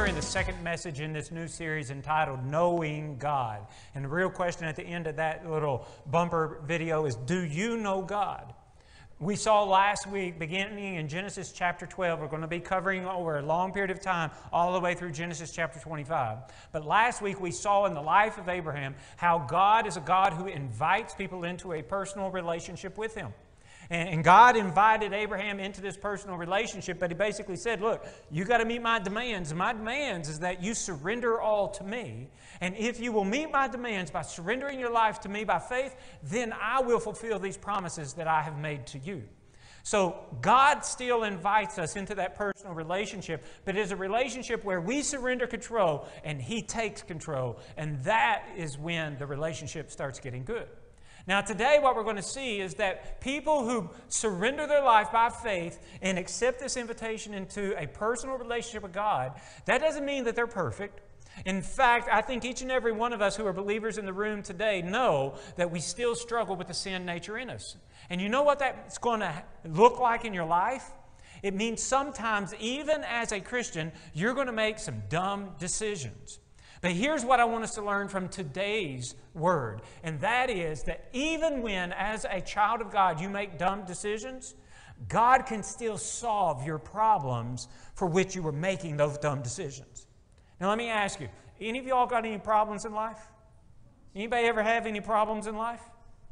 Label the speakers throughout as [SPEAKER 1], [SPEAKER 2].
[SPEAKER 1] are in the second message in this new series entitled Knowing God. And the real question at the end of that little bumper video is, do you know God? We saw last week, beginning in Genesis chapter 12, we're going to be covering over a long period of time, all the way through Genesis chapter 25. But last week we saw in the life of Abraham how God is a God who invites people into a personal relationship with Him. And God invited Abraham into this personal relationship, but He basically said, look, you got to meet my demands. And my demands is that you surrender all to me. And if you will meet my demands by surrendering your life to me by faith, then I will fulfill these promises that I have made to you. So God still invites us into that personal relationship, but it is a relationship where we surrender control and He takes control. And that is when the relationship starts getting good. Now today what we're going to see is that people who surrender their life by faith and accept this invitation into a personal relationship with God, that doesn't mean that they're perfect. In fact, I think each and every one of us who are believers in the room today know that we still struggle with the sin nature in us. And you know what that's going to look like in your life? It means sometimes, even as a Christian, you're going to make some dumb decisions. But here's what I want us to learn from today's word, and that is that even when, as a child of God, you make dumb decisions, God can still solve your problems for which you were making those dumb decisions. Now let me ask you, any of y'all got any problems in life? Anybody ever have any problems in life?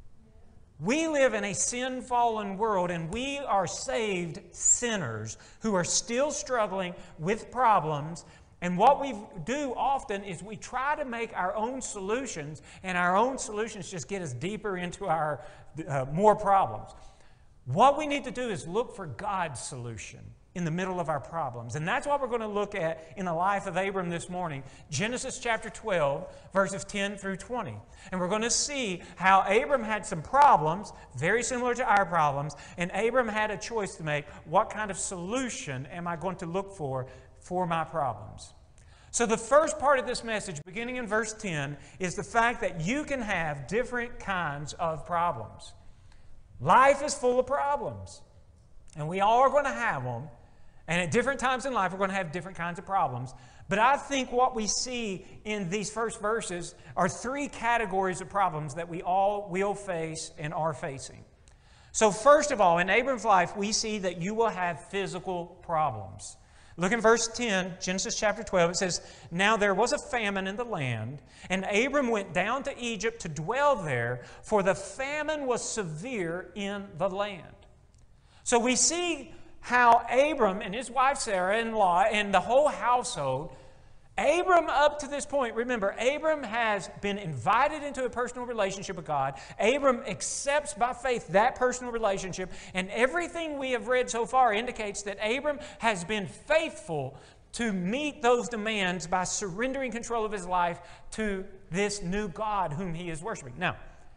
[SPEAKER 1] We live in a sin-fallen world, and we are saved sinners who are still struggling with problems. And what we do often is we try to make our own solutions, and our own solutions just get us deeper into our more problems. What we need to do is look for God's solution in the middle of our problems. And that's what we're going to look at in the life of Abram this morning. Genesis chapter 12, verses 10 through 20. And we're going to see how Abram had some problems, very similar to our problems, and Abram had a choice to make. What kind of solution am I going to look for my problems? So the first part of this message, beginning in verse 10, is the fact that you can have different kinds of problems. Life is full of problems, and we all are going to have them. And at different times in life, we're going to have different kinds of problems. But I think what we see in these first verses are three categories of problems that we all will face and are facing. So first of all, in Abram's life, we see that you will have physical problems. Look in verse 10, Genesis chapter 12. It says, "Now there was a famine in the land, and Abram went down to Egypt to dwell there, for the famine was severe in the land." So we see how Abram and his wife Sarah-in-law and the whole household, Abram up to this point, remember, Abram has been invited into a personal relationship with God. Abram accepts by faith that personal relationship, and everything we have read so far indicates that Abram has been faithful to meet those demands by surrendering control of his life to this new God whom he is worshiping. Now,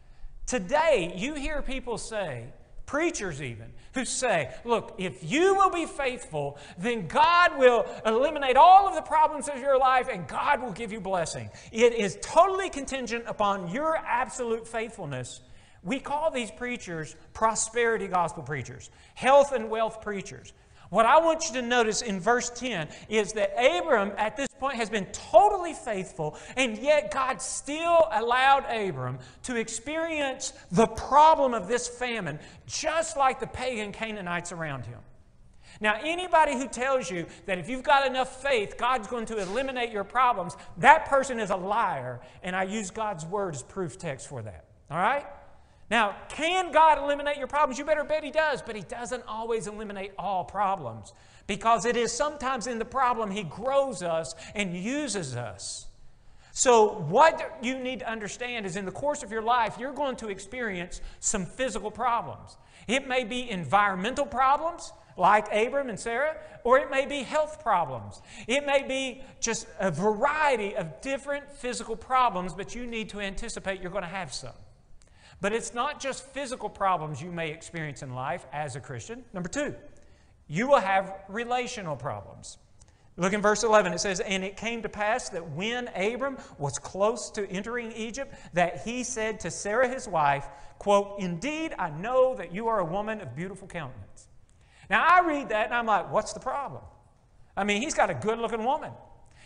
[SPEAKER 1] today you hear people say, preachers even, who say, look, if you will be faithful, then God will eliminate all of the problems of your life and God will give you blessing. It is totally contingent upon your absolute faithfulness. We call these preachers prosperity gospel preachers, health and wealth preachers. What I want you to notice in verse 10 is that Abram at this point has been totally faithful, and yet God still allowed Abram to experience the problem of this famine just like the pagan Canaanites around him. Now, anybody who tells you that if you've got enough faith, God's going to eliminate your problems, that person is a liar, and I use God's word as proof text for that. All right? Now, can God eliminate your problems? You better bet He does, but He doesn't always eliminate all problems, because it is sometimes in the problem He grows us and uses us. So what you need to understand is in the course of your life, you're going to experience some physical problems. It may be environmental problems, like Abram and Sarah, or it may be health problems. It may be just a variety of different physical problems, but you need to anticipate you're going to have some. But it's not just physical problems you may experience in life as a Christian. Number two, you will have relational problems. Look in verse 11. It says, "And it came to pass that when Abram was close to entering Egypt, that he said to Sarah his wife, quote, 'Indeed, I know that you are a woman of beautiful countenance.'" Now I read that and I'm like, what's the problem? I mean, he's got a good-looking woman.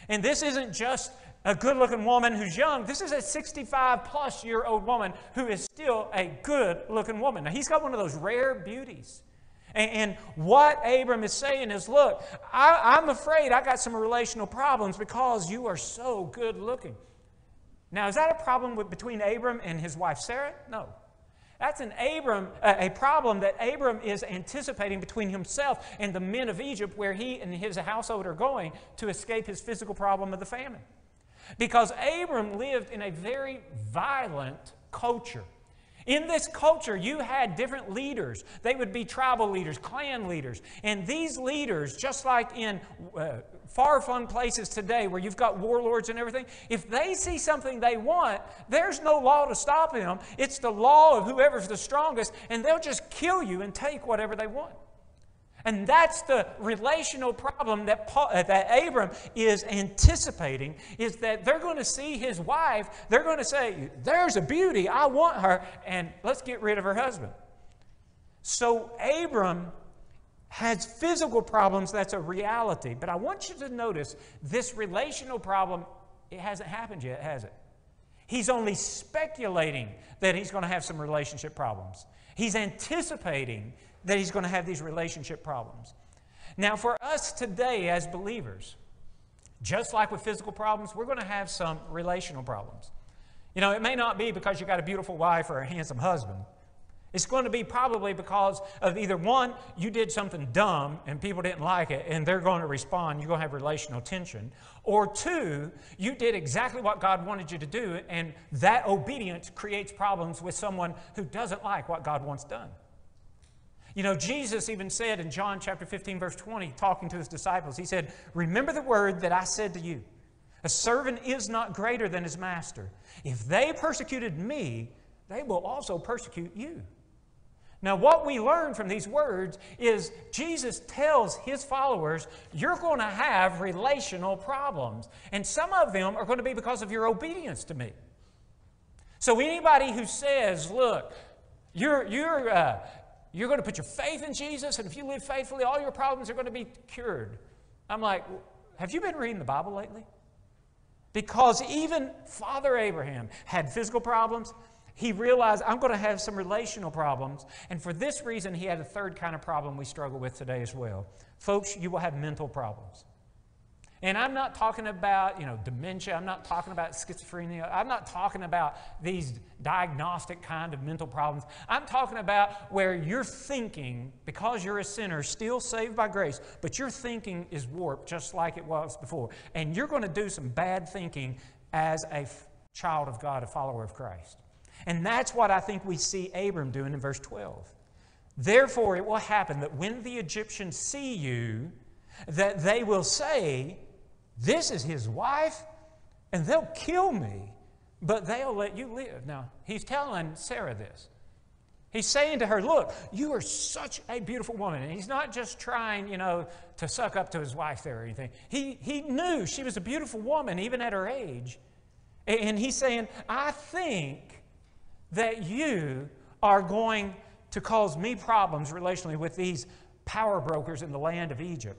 [SPEAKER 1] And this isn't just a good-looking woman who's young. This is a 65-plus-year-old woman who is still a good-looking woman. Now, he's got one of those rare beauties. And what Abram is saying is, look, I'm afraid I got some relational problems because you are so good-looking. Now, is that a problem between Abram and his wife Sarah? No. That's a problem that Abram is anticipating between himself and the men of Egypt, where he and his household are going to escape his physical problem of the famine. Because Abram lived in a very violent culture. In this culture, you had different leaders. They would be tribal leaders, clan leaders. And these leaders, just like in far-flung places today where you've got warlords and everything, if they see something they want, there's no law to stop them. It's the law of whoever's the strongest, and they'll just kill you and take whatever they want. And that's the relational problem that Abram is anticipating, is that they're going to see his wife, they're going to say, there's a beauty, I want her, and let's get rid of her husband. So Abram has physical problems, that's a reality. But I want you to notice this relational problem, it hasn't happened yet, has it? He's only speculating that he's going to have some relationship problems. He's anticipating that he's going to have these relationship problems. Now, for us today as believers, just like with physical problems, we're going to have some relational problems. You know, it may not be because you got a beautiful wife or a handsome husband. It's going to be probably because of either one, you did something dumb and people didn't like it and they're going to respond, you're going to have relational tension. Or two, you did exactly what God wanted you to do and that obedience creates problems with someone who doesn't like what God wants done. You know, Jesus even said in John chapter 15, verse 20, talking to his disciples, he said, remember the word that I said to you. A servant is not greater than his master. If they persecuted me, they will also persecute you. Now, what we learn from these words is Jesus tells his followers, you're going to have relational problems. And some of them are going to be because of your obedience to me. So anybody who says, look, you're going to put your faith in Jesus, and if you live faithfully, all your problems are going to be cured. I'm like, have you been reading the Bible lately? Because even Father Abraham had physical problems. He realized, I'm going to have some relational problems. And for this reason, he had a third kind of problem we struggle with today as well. Folks, you will have mental problems. And I'm not talking about, dementia. I'm not talking about schizophrenia. I'm not talking about these diagnostic kind of mental problems. I'm talking about where you're thinking, because you're a sinner, still saved by grace, but your thinking is warped just like it was before. And you're going to do some bad thinking as a child of God, a follower of Christ. And that's what I think we see Abram doing in verse 12. Therefore, it will happen that when the Egyptians see you, that they will say, this is his wife, and they'll kill me, but they'll let you live. Now, he's telling Sarah this. He's saying to her, look, you are such a beautiful woman. And he's not just trying, to suck up to his wife there or anything. He knew she was a beautiful woman, even at her age. And he's saying, I think that you are going to cause me problems relationally with these power brokers in the land of Egypt.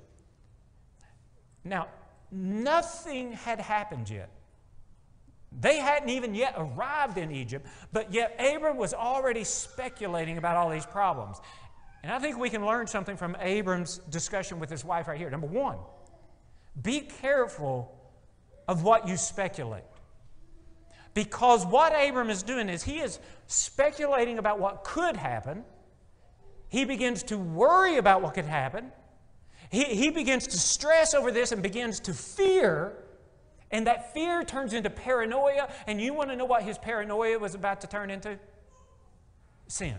[SPEAKER 1] Now, nothing had happened yet. They hadn't even yet arrived in Egypt, but yet Abram was already speculating about all these problems. And I think we can learn something from Abram's discussion with his wife right here. Number one, be careful of what you speculate. Because what Abram is doing is he is speculating about what could happen. He begins to worry about what could happen. He begins to stress over this and begins to fear. And that fear turns into paranoia. And you want to know what his paranoia was about to turn into? Sin.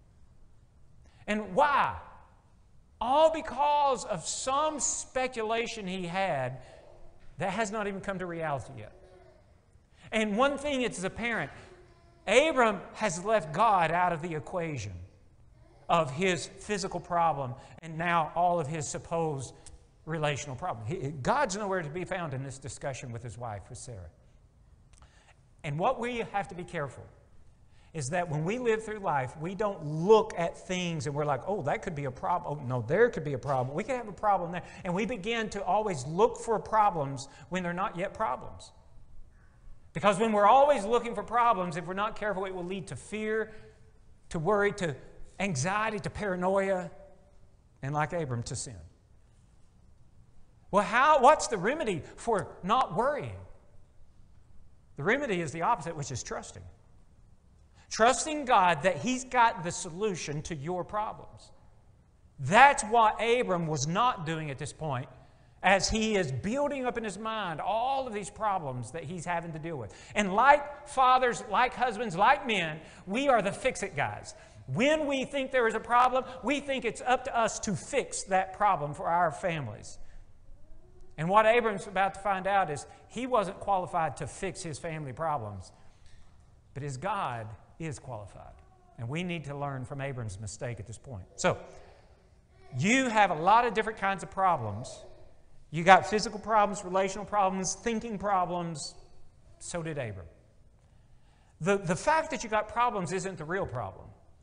[SPEAKER 1] And why? All because of some speculation he had that has not even come to reality yet. And one thing it's apparent, Abram has left God out of the equation of his physical problem and now all of his supposed relational problem. God's nowhere to be found in this discussion with his wife, with Sarah. And what we have to be careful is that when we live through life, we don't look at things and we're like, oh, that could be a problem. Oh, no, there could be a problem. We could have a problem there. And we begin to always look for problems when they're not yet problems. Because when we're always looking for problems, if we're not careful, it will lead to fear, to worry, to anxiety, to paranoia, and like Abram, to sin. Well, what's the remedy for not worrying? The remedy is the opposite, which is trusting. Trusting God that He's got the solution to your problems. That's what Abram was not doing at this point, as he is building up in his mind all of these problems that he's having to deal with. And like fathers, like husbands, like men, we are the fix-it guys. When we think there is a problem, we think it's up to us to fix that problem for our families. And what Abram's about to find out is he wasn't qualified to fix his family problems, but his God is qualified. And we need to learn from Abram's mistake at this point. So, you have a lot of different kinds of problems. You got physical problems, relational problems, thinking problems. So did Abram. The fact that you got problems isn't the real problem.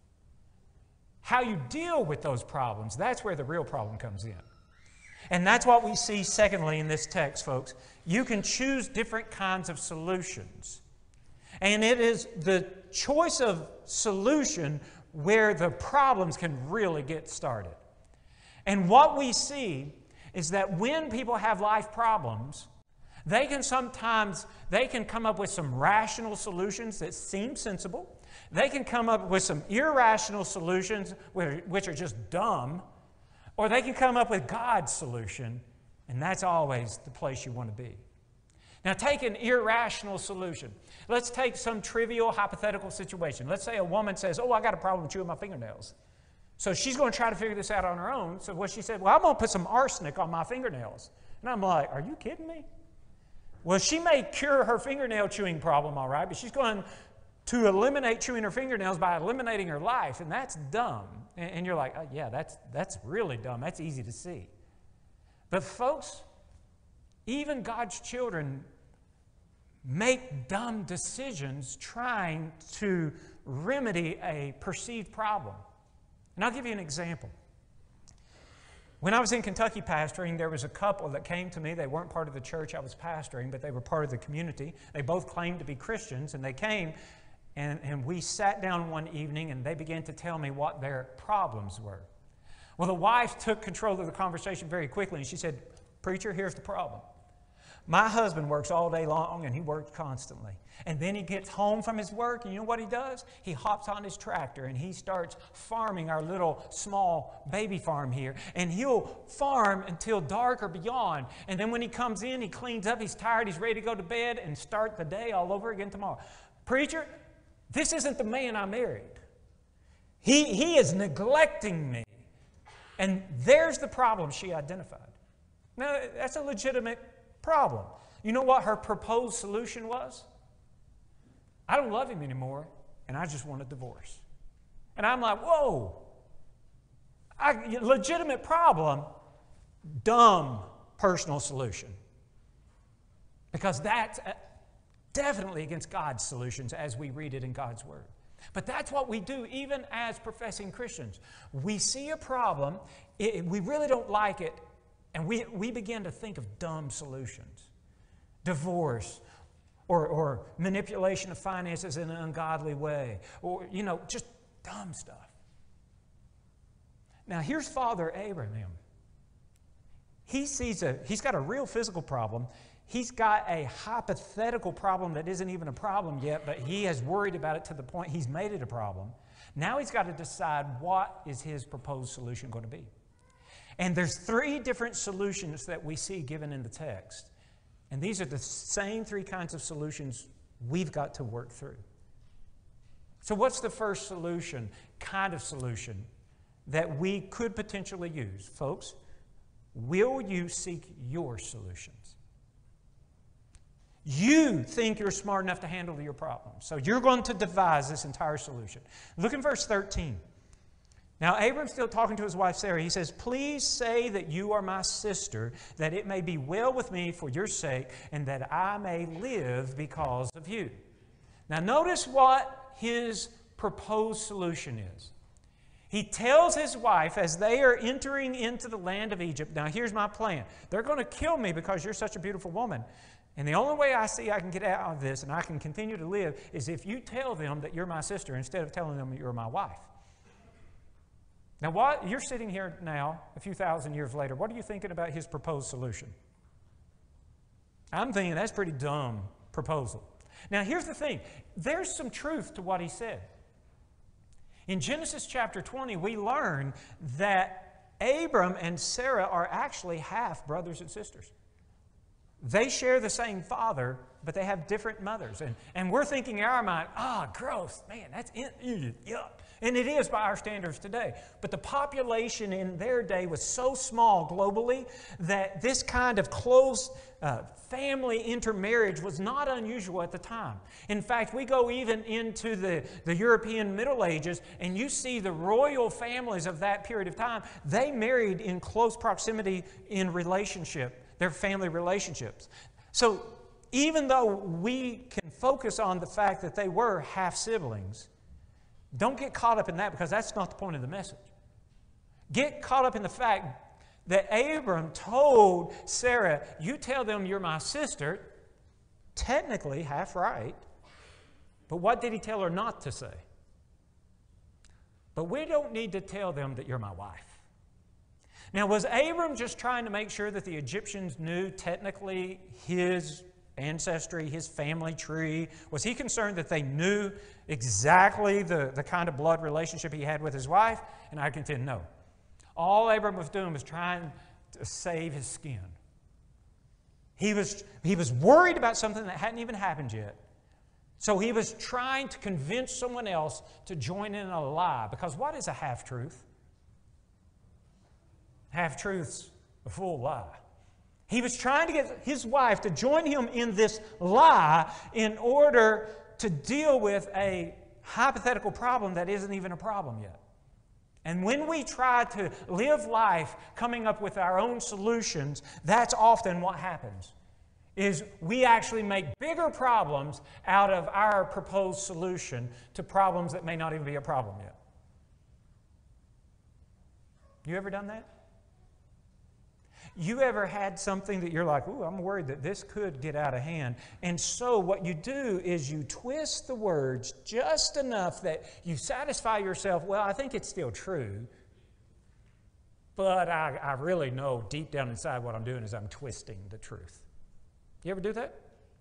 [SPEAKER 1] How you deal with those problems, that's where the real problem comes in. And that's what we see secondly in this text, folks. You can choose different kinds of solutions. And it is the choice of solution where the problems can really get started. And what we see is that when people have life problems, they can come up with some rational solutions that seem sensible. They can come up with some irrational solutions which are just dumb. Or they can come up with God's solution, and that's always the place you want to be. Now take an irrational solution. Let's take some trivial hypothetical situation. Let's say a woman says, oh, I got a problem chewing my fingernails. So she's going to try to figure this out on her own. So what she said, well, I'm going to put some arsenic on my fingernails. And I'm like, are you kidding me? Well, she may cure her fingernail chewing problem, all right, but she's going to eliminate chewing her fingernails by eliminating her life, and that's dumb. And you're like, oh, yeah, that's really dumb. That's easy to see. But folks, even God's children make dumb decisions trying to remedy a perceived problem. And I'll give you an example. When I was in Kentucky pastoring, there was a couple that came to me. They weren't part of the church I was pastoring, but they were part of the community. They both claimed to be Christians, and they came, and we sat down one evening, and they began to tell me what their problems were. Well, the wife took control of the conversation very quickly, and she said, preacher, here's the problem. My husband works all day long, and he works constantly. And then he gets home from his work, and you know what he does? He hops on his tractor, and he starts farming our little small baby farm here. And he'll farm until dark or beyond. And then when he comes in, he cleans up, he's tired, he's ready to go to bed and start the day all over again tomorrow. Preacher, this isn't the man I married. He is neglecting me. And there's the problem she identified. Now, that's a legitimate problem. You know what her proposed solution was? I don't love him anymore, and I just want a divorce. And I'm like, whoa, legitimate problem, dumb personal solution. Because that's definitely against God's solutions as we read it in God's Word. But that's what we do even as professing Christians. We see a problem, we really don't like it, and we begin to think of dumb solutions. Divorce, or manipulation of finances in an ungodly way, or, just dumb stuff. Now, here's Father Abraham. He's got a real physical problem. He's got a hypothetical problem that isn't even a problem yet, but he has worried about it to the point he's made it a problem. Now he's got to decide what is his proposed solution going to be. And there's 3 different solutions that we see given in the text. And these are the same 3 kinds of solutions we've got to work through. So what's the first kind of solution that we could potentially use? Folks, will you seek your solutions? You think you're smart enough to handle your problems. So you're going to devise this entire solution. Look in verse 13. Now, Abram's still talking to his wife Sarah. He says, please say that you are my sister, that it may be well with me for your sake, and that I may live because of you. Now, notice what his proposed solution is. He tells his wife as they are entering into the land of Egypt, now here's my plan. They're going to kill me because you're such a beautiful woman. And the only way I see I can get out of this and I can continue to live is if you tell them that you're my sister instead of telling them that you're my wife. Now, what you're sitting here now, a few thousand years later, what are you thinking about his proposed solution? I'm thinking that's a pretty dumb proposal. Now, here's the thing. There's some truth to what he said. In Genesis chapter 20, we learn that Abram and Sarah are actually half brothers and sisters. They share the same father, but they have different mothers. And we're thinking in our mind, gross, man, that's yuck. And it is by our standards today. But the population in their day was so small globally that this kind of close family intermarriage was not unusual at the time. In fact, we go even into the European Middle Ages, and you see the royal families of that period of time, they married in close proximity in relationship, their family relationships. So even though we can focus on the fact that they were half siblings, don't get caught up in that because that's not the point of the message. Get caught up in the fact that Abram told Sarah, you tell them you're my sister, technically half right, but what did he tell her not to say? But we don't need to tell them that you're my wife. Now, was Abram just trying to make sure that the Egyptians knew technically his ancestry, his family tree? Was he concerned that they knew exactly the kind of blood relationship he had with his wife? And I contend, no. All Abram was doing was trying to save his skin. He was worried about something that hadn't even happened yet. So he was trying to convince someone else to join in a lie. Because what is a half-truth? Half-truth's a full lie. He was trying to get his wife to join him in this lie in order to deal with a hypothetical problem that isn't even a problem yet. And when we try to live life coming up with our own solutions, that's often what happens, is we actually make bigger problems out of our proposed solution to problems that may not even be a problem yet. You ever done that? You ever had something that you're like, ooh, I'm worried that this could get out of hand. And so what you do is you twist the words just enough that you satisfy yourself, well, I think it's still true, but I really know deep down inside what I'm doing is I'm twisting the truth. You ever do that?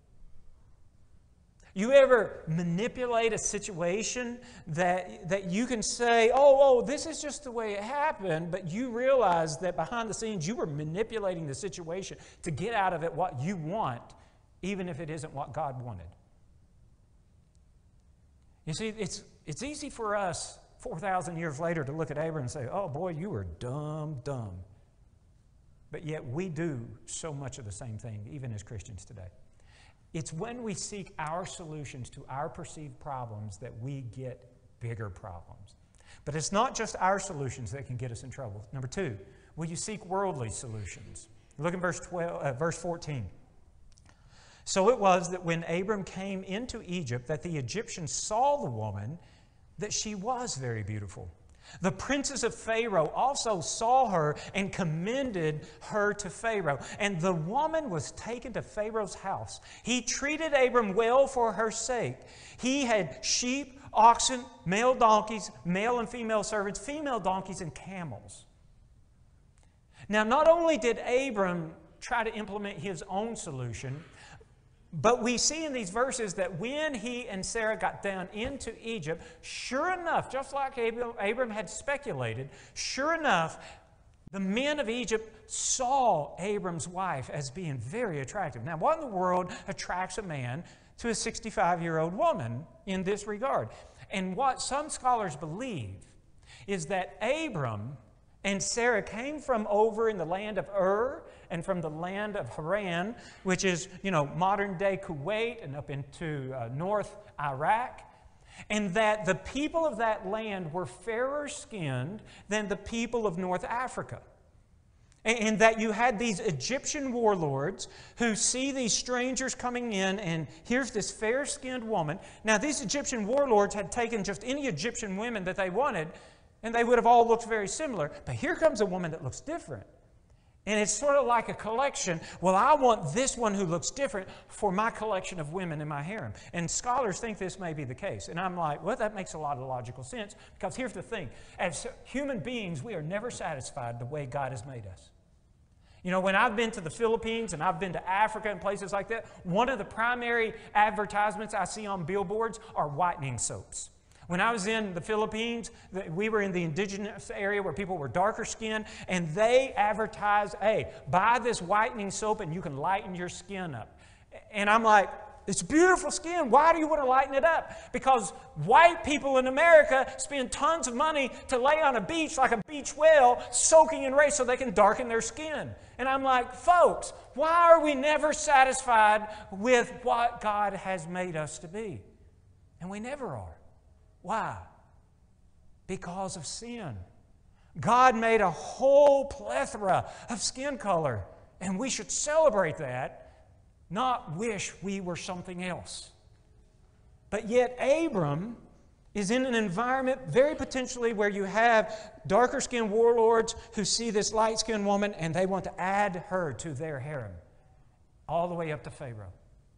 [SPEAKER 1] You ever manipulate a situation that you can say, oh, this is just the way it happened, but you realize that behind the scenes you were manipulating the situation to get out of it what you want, even if it isn't what God wanted. You see, it's easy for us 4,000 years later to look at Abram and say, oh boy, you were dumb. But yet we do so much of the same thing, even as Christians today. It's when we seek our solutions to our perceived problems that we get bigger problems. But it's not just our solutions that can get us in trouble. Number two, will you seek worldly solutions? Look at verse 14. So it was that when Abram came into Egypt that the Egyptians saw the woman, that she was very beautiful. The princes of Pharaoh also saw her and commended her to Pharaoh. And the woman was taken to Pharaoh's house. He treated Abram well for her sake. He had sheep, oxen, male donkeys, male and female servants, female donkeys, and camels. Now, not only did Abram try to implement his own solution, but we see in these verses that when he and Sarah got down into Egypt, sure enough, just like Abram had speculated, sure enough, the men of Egypt saw Abram's wife as being very attractive. Now, what in the world attracts a man to a 65-year-old woman in this regard? And what some scholars believe is that Abram and Sarah came from over in the land of Ur and from the land of Haran, which is, modern-day Kuwait and up into north Iraq, and that the people of that land were fairer skinned than the people of North Africa. And that you had these Egyptian warlords who see these strangers coming in, and here's this fair-skinned woman. Now, these Egyptian warlords had taken just any Egyptian women that they wanted, and they would have all looked very similar. But here comes a woman that looks different. And it's sort of like a collection. Well, I want this one who looks different for my collection of women in my harem. And scholars think this may be the case. And I'm like, well, that makes a lot of logical sense. Because here's the thing. As human beings, we are never satisfied the way God has made us. You know, when I've been to the Philippines and I've been to Africa and places like that, one of the primary advertisements I see on billboards are whitening soaps. When I was in the Philippines, we were in the indigenous area where people were darker skinned, and they advertised, hey, buy this whitening soap and you can lighten your skin up. And I'm like, it's beautiful skin. Why do you want to lighten it up? Because white people in America spend tons of money to lay on a beach like a beach whale, soaking in rays so they can darken their skin. And I'm like, folks, why are we never satisfied with what God has made us to be? And we never are. Why? Because of sin. God made a whole plethora of skin color, and we should celebrate that, not wish we were something else. But yet Abram is in an environment very potentially where you have darker-skinned warlords who see this light-skinned woman and they want to add her to their harem, all the way up to Pharaoh.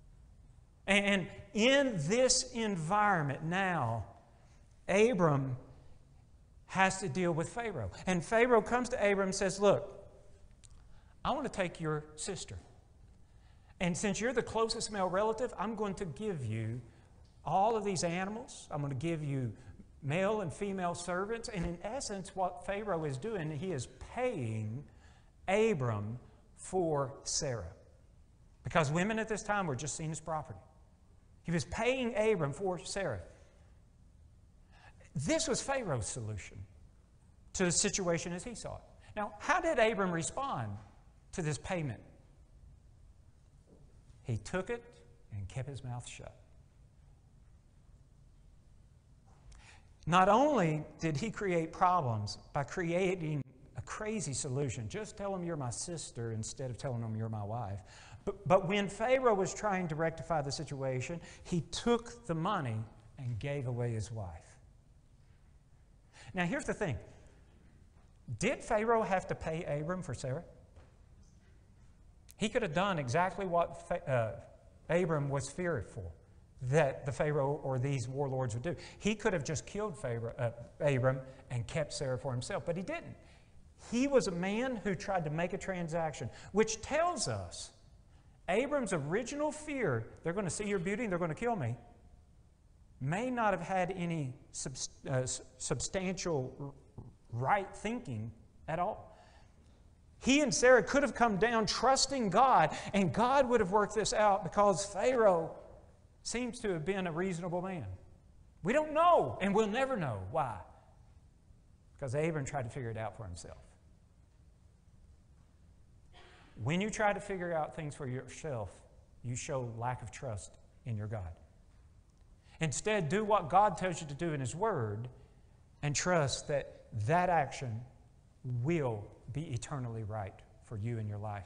[SPEAKER 1] And in this environment now, Abram has to deal with Pharaoh. And Pharaoh comes to Abram and says, look, I want to take your sister. And since you're the closest male relative, I'm going to give you all of these animals. I'm going to give you male and female servants. And in essence, what Pharaoh is doing, he is paying Abram for Sarah. Because women at this time were just seen as property. He was paying Abram for Sarah. This was Pharaoh's solution to the situation as he saw it. Now, how did Abram respond to this payment? He took it and kept his mouth shut. Not only did he create problems by creating a crazy solution, just tell them you're my sister instead of telling them you're my wife, but when Pharaoh was trying to rectify the situation, he took the money and gave away his wife. Now, here's the thing. Did Pharaoh have to pay Abram for Sarah? He could have done exactly what Abram was fearful that the Pharaoh or these warlords would do. He could have just killed Abram and kept Sarah for himself, but he didn't. He was a man who tried to make a transaction, which tells us Abram's original fear, they're going to see your beauty and they're going to kill me, may not have had any substantial right thinking at all. He and Sarah could have come down trusting God, and God would have worked this out because Pharaoh seems to have been a reasonable man. We don't know, and we'll never know. Why? Because Abram tried to figure it out for himself. When you try to figure out things for yourself, you show lack of trust in your God. Instead, do what God tells you to do in His Word and trust that that action will be eternally right for you in your life.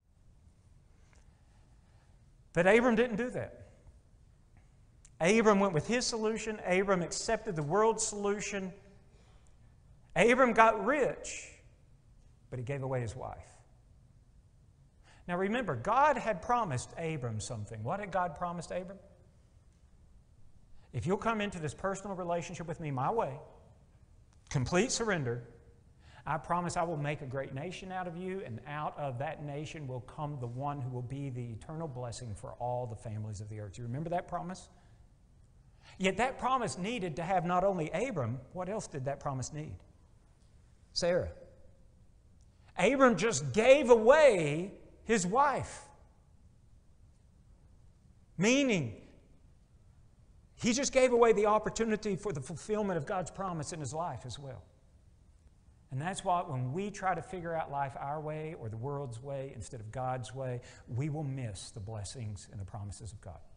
[SPEAKER 1] But Abram didn't do that. Abram went with his solution. Abram accepted the world's solution. Abram got rich, but he gave away his wife. Now remember, God had promised Abram something. What had God promised Abram? If you'll come into this personal relationship with me my way, complete surrender, I promise I will make a great nation out of you, and out of that nation will come the one who will be the eternal blessing for all the families of the earth. Do you remember that promise? Yet that promise needed to have not only Abram, what else did that promise need? Sarah. Abram just gave away his wife. Meaning, he just gave away the opportunity for the fulfillment of God's promise in his life as well. And that's why when we try to figure out life our way or the world's way instead of God's way, we will miss the blessings and the promises of God.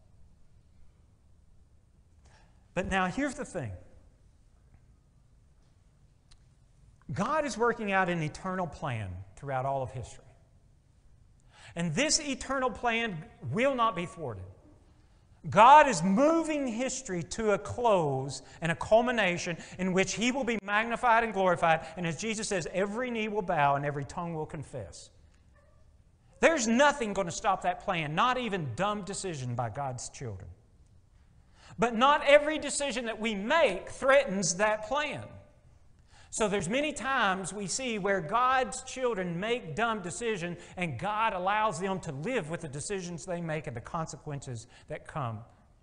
[SPEAKER 1] But now here's the thing. God is working out an eternal plan throughout all of history. And this eternal plan will not be thwarted. God is moving history to a close and a culmination in which He will be magnified and glorified. And as Jesus says, every knee will bow and every tongue will confess. There's nothing going to stop that plan, not even dumb decision by God's children. But not every decision that we make threatens that plan. So there's many times we see where God's children make dumb decisions and God allows them to live with the decisions they make and the consequences that come.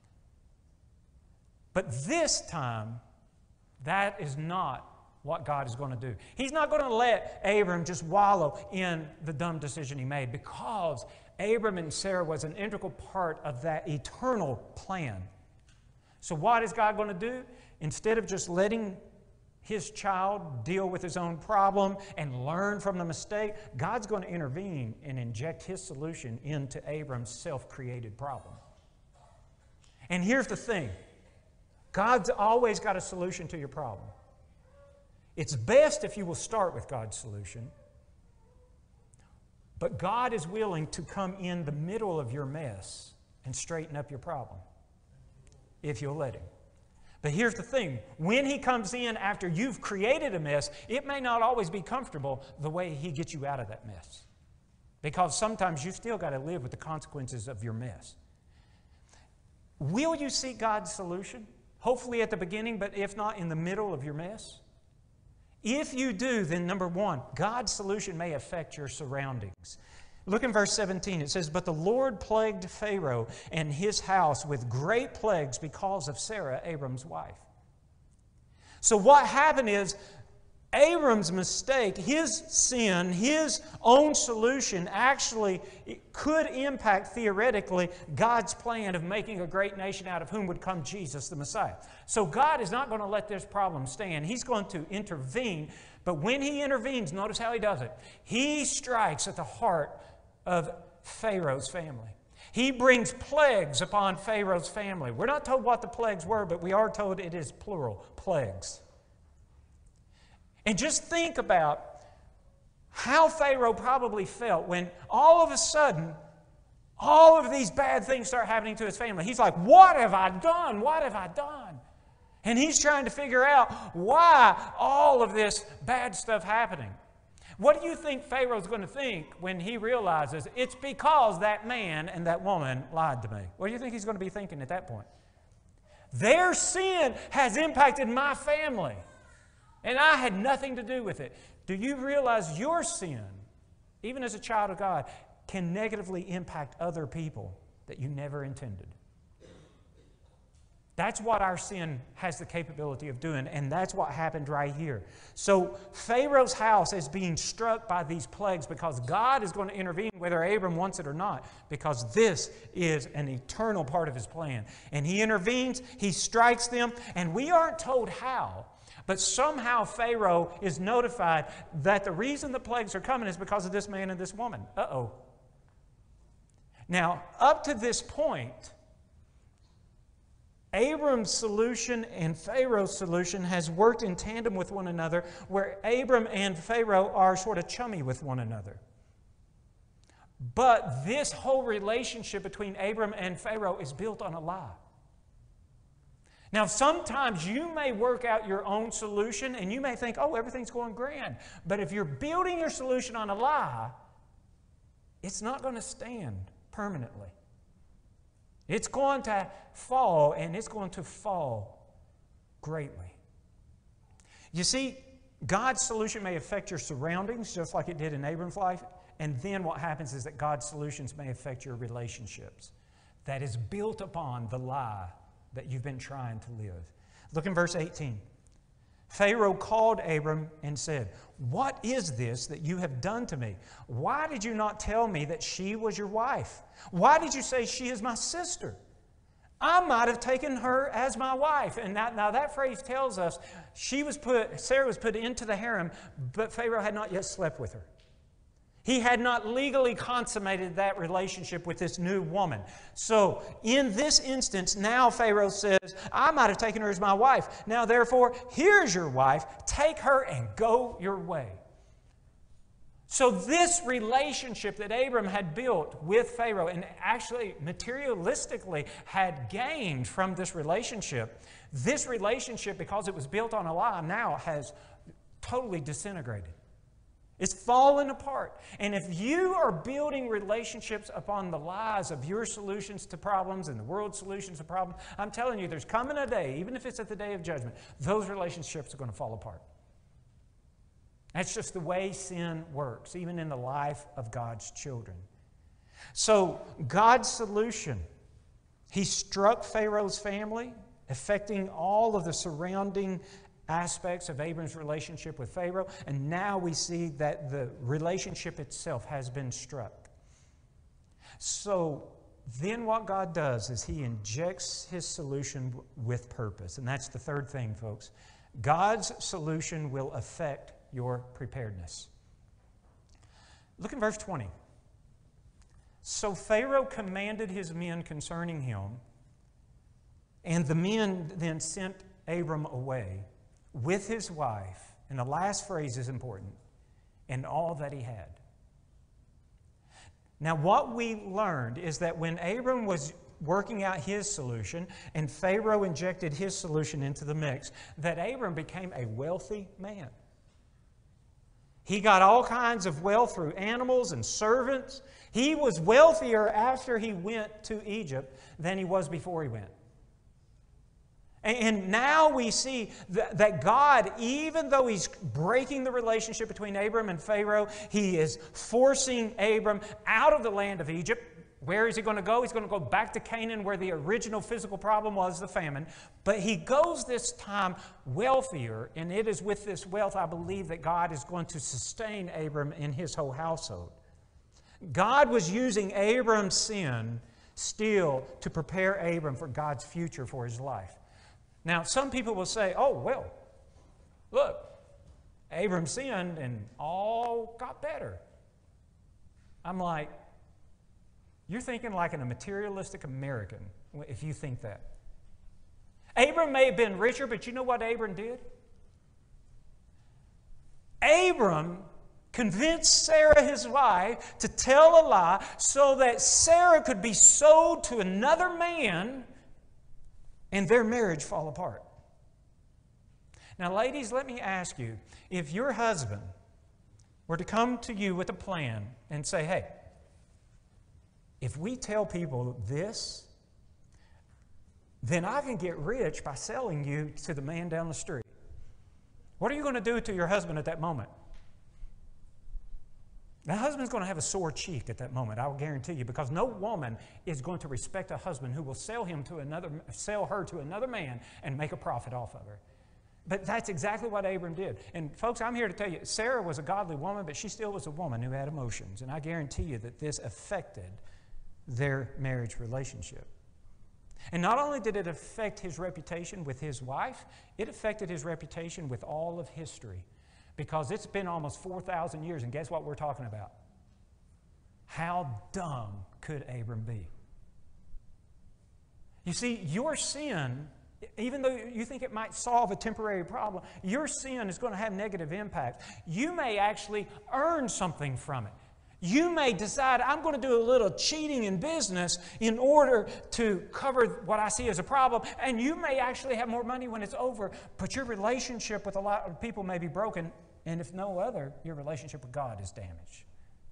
[SPEAKER 1] But this time, that is not what God is going to do. He's not going to let Abram just wallow in the dumb decision he made, because Abram and Sarah was an integral part of that eternal plan. So what is God going to do? Instead of just letting His child deal with his own problem and learn from the mistake, God's going to intervene and inject His solution into Abram's self-created problem. And here's the thing. God's always got a solution to your problem. It's best if you will start with God's solution. But God is willing to come in the middle of your mess and straighten up your problem, if you'll let Him. But here's the thing. When He comes in after you've created a mess, it may not always be comfortable the way He gets you out of that mess. Because sometimes you've still got to live with the consequences of your mess. Will you seek God's solution? Hopefully at the beginning, but if not, in the middle of your mess? If you do, then number one, God's solution may affect your surroundings. Look in verse 17. It says, "But the Lord plagued Pharaoh and his house with great plagues because of Sarah, Abram's wife." So what happened is, Abram's mistake, his sin, his own solution actually could impact, theoretically, God's plan of making a great nation out of whom would come Jesus, the Messiah. So God is not going to let this problem stand. He's going to intervene. But when He intervenes, notice how He does it. He strikes at the heart of Pharaoh's family. He brings plagues upon Pharaoh's family. We're not told what the plagues were, but we are told it is plural, plagues. And just think about how Pharaoh probably felt when all of a sudden, all of these bad things start happening to his family. He's like, what have I done? What have I done? And he's trying to figure out why all of this bad stuff happening. What do you think Pharaoh's going to think when he realizes it's because that man and that woman lied to me? What do you think he's going to be thinking at that point? Their sin has impacted my family, and I had nothing to do with it. Do you realize your sin, even as a child of God, can negatively impact other people that you never intended? That's what our sin has the capability of doing, and that's what happened right here. So Pharaoh's house is being struck by these plagues because God is going to intervene whether Abram wants it or not, because this is an eternal part of His plan. And He intervenes, He strikes them, and we aren't told how. But somehow Pharaoh is notified that the reason the plagues are coming is because of this man and this woman. Uh-oh. Now, up to this point, Abram's solution and Pharaoh's solution has worked in tandem with one another, where Abram and Pharaoh are sort of chummy with one another. But this whole relationship between Abram and Pharaoh is built on a lie. Now, sometimes you may work out your own solution and you may think, oh, everything's going grand. But if you're building your solution on a lie, it's not going to stand permanently. It's going to fall, and it's going to fall greatly. You see, God's solution may affect your surroundings just like it did in Abram's life. And then what happens is that God's solutions may affect your relationships. That is built upon the lie that you've been trying to live. Look in verse 18. Pharaoh called Abram and said, "What is this that you have done to me? Why did you not tell me that she was your wife? Why did you say she is my sister? I might have taken her as my wife." And now that phrase tells us Sarah was put into the harem, but Pharaoh had not yet slept with her. He had not legally consummated that relationship with this new woman. So, in this instance, now Pharaoh says, I might have taken her as my wife. Now, therefore, here's your wife. Take her and go your way. So this relationship that Abram had built with Pharaoh, and actually materialistically had gained from this relationship, because it was built on a lie, now has totally disintegrated. It's fallen apart. And if you are building relationships upon the lies of your solutions to problems and the world's solutions to problems, I'm telling you, there's coming a day, even if it's at the day of judgment, those relationships are going to fall apart. That's just the way sin works, even in the life of God's children. So, God's solution, He struck Pharaoh's family, affecting all of the surrounding aspects of Abram's relationship with Pharaoh, and now we see that the relationship itself has been struck. So, then what God does is He injects His solution with purpose, and that's the third thing, folks. God's solution will affect your preparedness. Look in verse 20. So Pharaoh commanded his men concerning him, and the men then sent Abram away with his wife, and the last phrase is important, and all that he had. Now what we learned is that when Abram was working out his solution, and Pharaoh injected his solution into the mix, that Abram became a wealthy man. He got all kinds of wealth through animals and servants. He was wealthier after he went to Egypt than he was before he went. And now we see that God, even though He's breaking the relationship between Abram and Pharaoh, He is forcing Abram out of the land of Egypt. Where is he going to go? He's going to go back to Canaan, where the original physical problem was the famine. But he goes this time wealthier, and it is with this wealth, I believe, that God is going to sustain Abram and his whole household. God was using Abram's sin still to prepare Abram for God's future for his life. Now, some people will say, oh, well, look, Abram sinned and all got better. I'm like, you're thinking like a materialistic American if you think that. Abram may have been richer, but you know what Abram did? Abram convinced Sarah, his wife, to tell a lie so that Sarah could be sold to another man and their marriage fall apart. Now, ladies, let me ask you, if your husband were to come to you with a plan and say, hey, if we tell people this, then I can get rich by selling you to the man down the street. What are you going to do to your husband at that moment? The husband's going to have a sore cheek at that moment, I will guarantee you, because no woman is going to respect a husband who will sell her to another man and make a profit off of her. But that's exactly what Abram did. And folks, I'm here to tell you, Sarah was a godly woman, but she still was a woman who had emotions. And I guarantee you that this affected their marriage relationship. And not only did it affect his reputation with his wife, it affected his reputation with all of history. Because it's been almost 4,000 years, and guess what we're talking about? How dumb could Abram be? You see, your sin, even though you think it might solve a temporary problem, your sin is going to have negative impact. You may actually earn something from it. You may decide, I'm going to do a little cheating in business in order to cover what I see as a problem, and you may actually have more money when it's over, but your relationship with a lot of people may be broken, and if no other, your relationship with God is damaged.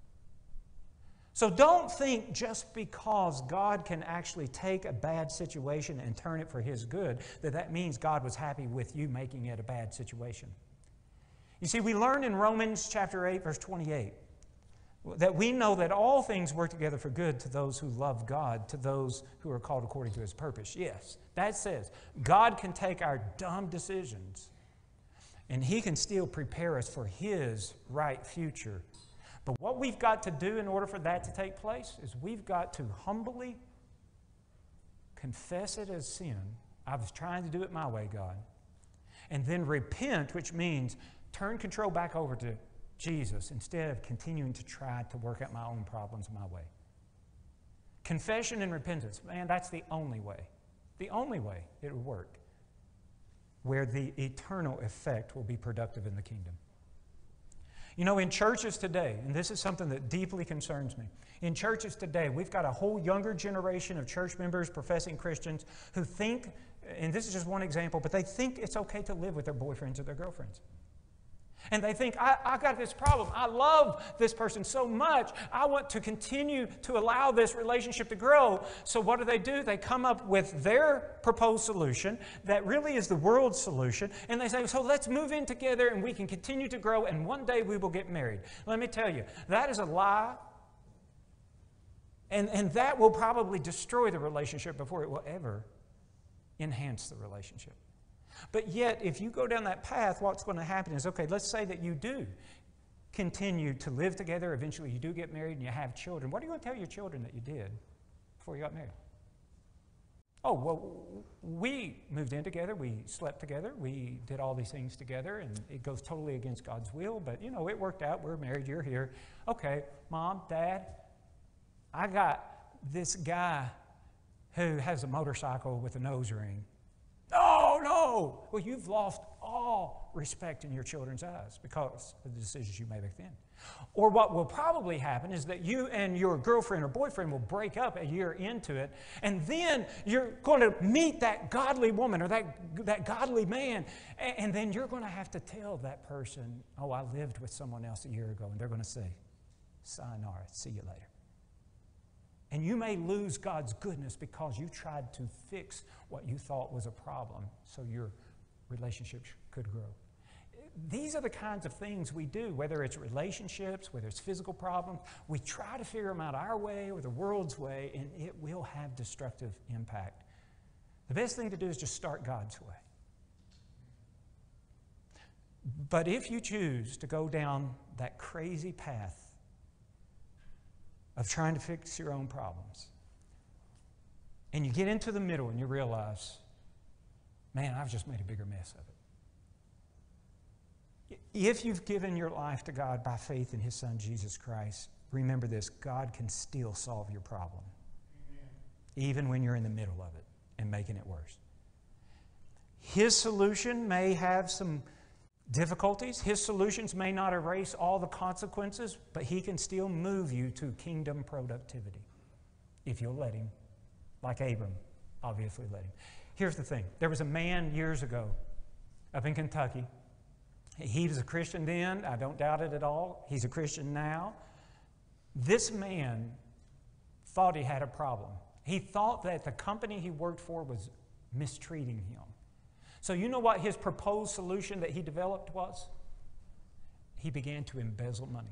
[SPEAKER 1] So don't think just because God can actually take a bad situation and turn it for His good, that means God was happy with you making it a bad situation. You see, we learn in Romans chapter 8, verse 28, that we know that all things work together for good to those who love God, to those who are called according to His purpose. Yes, that says God can take our dumb decisions and He can still prepare us for His right future. But what we've got to do in order for that to take place is we've got to humbly confess it as sin. I was trying to do it my way, God. And then repent, which means turn control back over to Jesus instead of continuing to try to work out my own problems my way. Confession and repentance, man, that's the only way it will work, where the eternal effect will be productive in the kingdom. You know, in churches today, and this is something that deeply concerns me, in churches today, we've got a whole younger generation of church members, professing Christians, who think, and this is just one example, but they think it's okay to live with their boyfriends or their girlfriends. And they think, I got this problem. I love this person so much. I want to continue to allow this relationship to grow. So what do? They come up with their proposed solution that really is the world's solution. And they say, so let's move in together and we can continue to grow and one day we will get married. Let me tell you, that is a lie. And that will probably destroy the relationship before it will ever enhance the relationship. But yet, if you go down that path, what's going to happen is, okay, let's say that you do continue to live together. Eventually, you do get married and you have children. What are you going to tell your children that you did before you got married? Oh, well, we moved in together. We slept together. We did all these things together, and it goes totally against God's will. But, you know, it worked out. We're married. You're here. Okay, Mom, Dad, I got this guy who has a motorcycle with a nose ring. Oh, no! Well, you've lost all respect in your children's eyes because of the decisions you made back then. Or what will probably happen is that you and your girlfriend or boyfriend will break up a year into it, and then you're going to meet that godly woman or that godly man, and then you're going to have to tell that person, oh, I lived with someone else a year ago, and they're going to say, sayonara, see you later. And you may lose God's goodness because you tried to fix what you thought was a problem so your relationship could grow. These are the kinds of things we do, whether it's relationships, whether it's physical problems. We try to figure them out our way or the world's way, and it will have destructive impact. The best thing to do is just start God's way. But if you choose to go down that crazy path of trying to fix your own problems, and you get into the middle and you realize, man, I've just made a bigger mess of it. If you've given your life to God by faith in His Son, Jesus Christ, remember this, God can still solve your problem, even when you're in the middle of it and making it worse. His solution may have some difficulties. His solutions may not erase all the consequences, but He can still move you to kingdom productivity if you'll let Him, like Abram obviously let Him. Here's the thing. There was a man years ago up in Kentucky. He was a Christian then. I don't doubt it at all. He's a Christian now. This man thought he had a problem. He thought that the company he worked for was mistreating him. So you know what his proposed solution that he developed was? He began to embezzle money.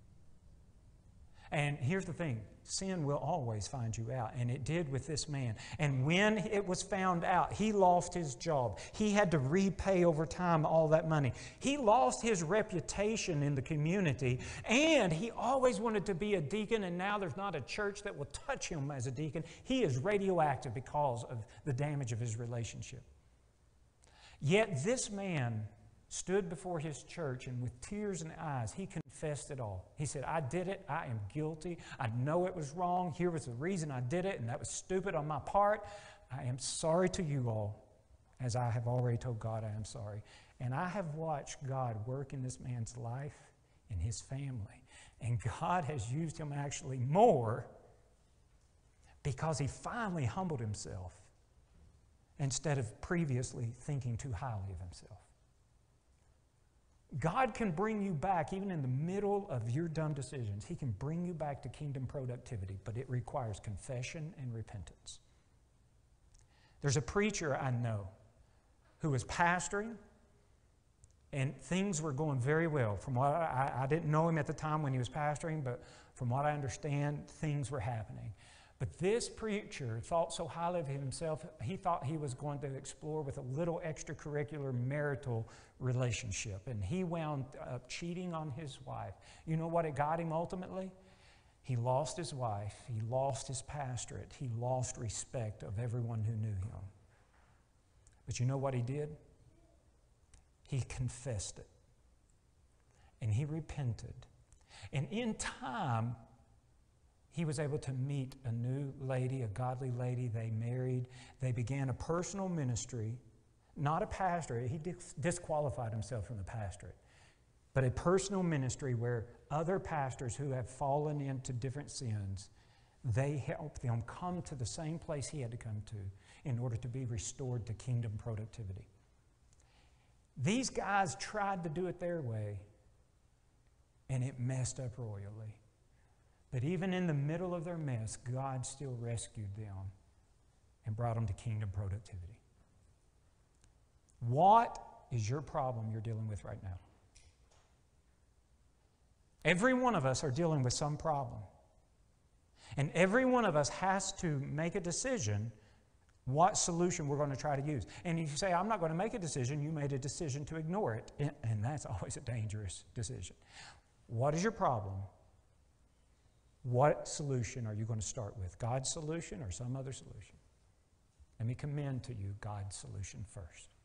[SPEAKER 1] And here's the thing, sin will always find you out, and it did with this man. And when it was found out, he lost his job. He had to repay over time all that money. He lost his reputation in the community, and he always wanted to be a deacon, and now there's not a church that will touch him as a deacon. He is radioactive because of the damage of his relationship. Yet this man stood before his church, and with tears in eyes, he confessed it all. He said, I did it. I am guilty. I know it was wrong. Here was the reason I did it, and that was stupid on my part. I am sorry to you all, as I have already told God I am sorry. And I have watched God work in this man's life and his family. And God has used him actually more because he finally humbled himself instead of previously thinking too highly of himself. God can bring you back, even in the middle of your dumb decisions. He can bring you back to kingdom productivity, but it requires confession and repentance. There's a preacher I know who was pastoring, and things were going very well. From what I didn't know him at the time when he was pastoring, but from what I understand, things were happening. But this preacher thought so highly of himself, he thought he was going to explore with a little extracurricular marital relationship. And he wound up cheating on his wife. You know what it got him ultimately? He lost his wife. He lost his pastorate. He lost respect of everyone who knew him. But you know what he did? He confessed it. And he repented. And in time, he was able to meet a new lady, a godly lady. They married. They began a personal ministry, not a pastorate. He disqualified himself from the pastorate. but a personal ministry where other pastors who have fallen into different sins, they help them come to the same place he had to come to in order to be restored to kingdom productivity. These guys tried to do it their way, and it messed up royally. But even in the middle of their mess, God still rescued them and brought them to kingdom productivity. What is your problem you're dealing with right now? Every one of us are dealing with some problem. And every one of us has to make a decision what solution we're going to try to use. And if you say, I'm not going to make a decision, you made a decision to ignore it. And that's always a dangerous decision. What is your problem? What solution are you going to start with? God's solution or some other solution? Let me commend to you God's solution first.